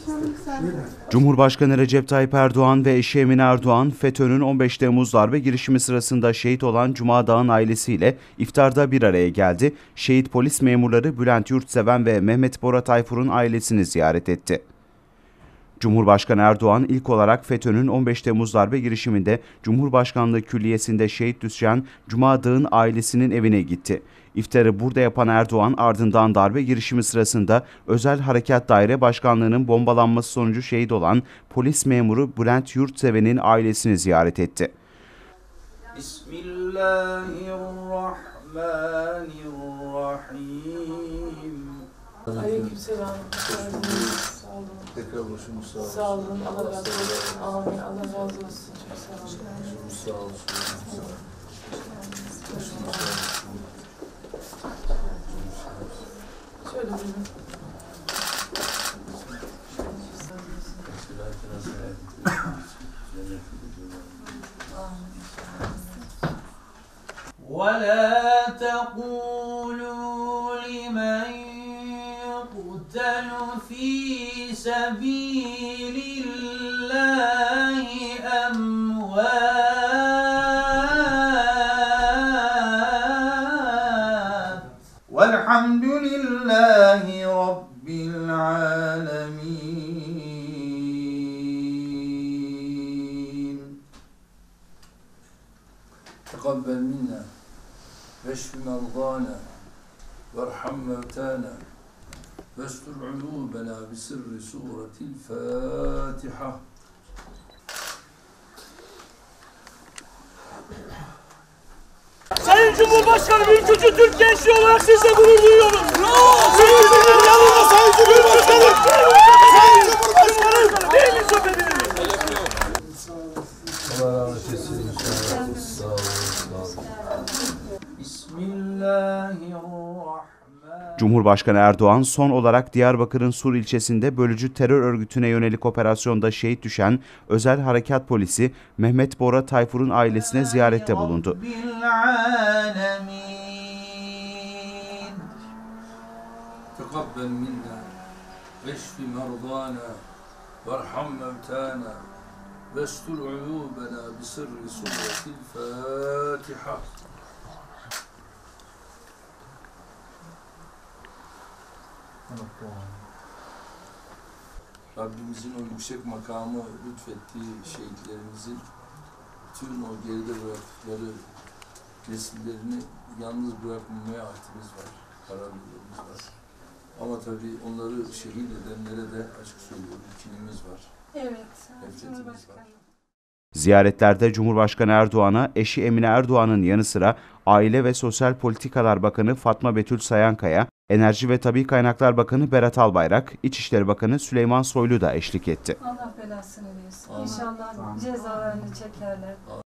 Cumhurbaşkanı Recep Tayyip Erdoğan ve eşi Emine Erdoğan, FETÖ'nün 15 Temmuz darbe girişimi sırasında şehit olan Cuma Dağ'ın ailesiyle iftarda bir araya geldi. Şehit polis memurları Bülent Yurtseven ve Mehmet Bora Tayfur'un ailesini ziyaret etti. Cumhurbaşkanı Erdoğan ilk olarak FETÖ'nün 15 Temmuz darbe girişiminde Cumhurbaşkanlığı Külliyesi'nde şehit düşen Cuma Dağ'ın ailesinin evine gitti. İftarı burada yapan Erdoğan ardından darbe girişimi sırasında Özel Harekat Daire Başkanlığı'nın bombalanması sonucu şehit olan polis memuru Bülent Yurtseven'in ailesini ziyaret etti. Bismillahirrahmanirrahim. Aleykümselam. Tekrar başımız sağ olsun. Sağ olun. Allah razı olsun. Amin. Allah razı olsun. Çok sağ olun. Başımız sağ olsun. Şöyle buyurun. ولا تقولوا لمن يقتل في سبيل الله أموات والحمد لله رب العالمين. تقبل منا واشف مرضانا وارحم موتانا واستر عيوبنا بسر سورة الفاتحة. Sayın Cumhurbaşkanım, ülkücü Türk gençliği olarak sizle gurur duyuyoruz. Ülkücünün yanında Sayın Cumhurbaşkanım. Sayın Cumhurbaşkanım. Değil mi çok edilir? Allah rahmet eylesin. Sağ olun. Bismillahirrahmanirrahim. Cumhurbaşkanı Erdoğan son olarak Diyarbakır'ın Sur ilçesinde bölücü terör örgütüne yönelik operasyonda şehit düşen Özel Harekat Polisi Mehmet Bora Tayfur'un ailesine ziyarette bulundu. تقبل منا واشف مرضانا وارحم موتانا واستر عيوبنا بسر سورة الفاتحة. Rabbimizin o yüksek makamı lütfettiği şehitlerimizin tüm o geride bıraktıkları nesillerini yalnız bırakmamaya ahdimiz var, kararlılığımız var. Ama tabii onları şehit edenlere de açık söylüyorum, kinimiz var. Evet. Nefretimiz var. Ziyaretlerde Cumhurbaşkanı Erdoğan'a eşi Emine Erdoğan'ın yanı sıra Aile ve Sosyal Politikalar Bakanı Fatma Betül Sayankaya, Enerji ve Tabii Kaynaklar Bakanı Berat Albayrak, İçişleri Bakanı Süleyman Soylu da eşlik etti. Allah belasını versin. İnşallah cezalarını çekerler.